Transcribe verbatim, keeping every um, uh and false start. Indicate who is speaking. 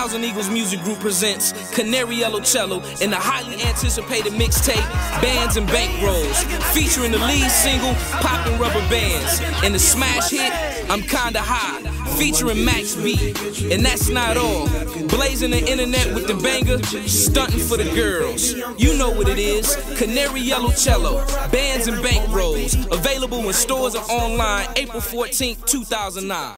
Speaker 1: Thousand Eagles Music Group presents Canary, Chello in the highly anticipated mixtape Bands and Bankrolls, featuring the lead single Poppin' Rubber Bands and the smash hit I'm Kinda High, featuring Max B. And that's not all. Blazing the internet with the banger, stunting for the girls. You know what it is. Canary, Chello, Bands and Bankrolls, available in stores or online April fourteenth, two thousand nine.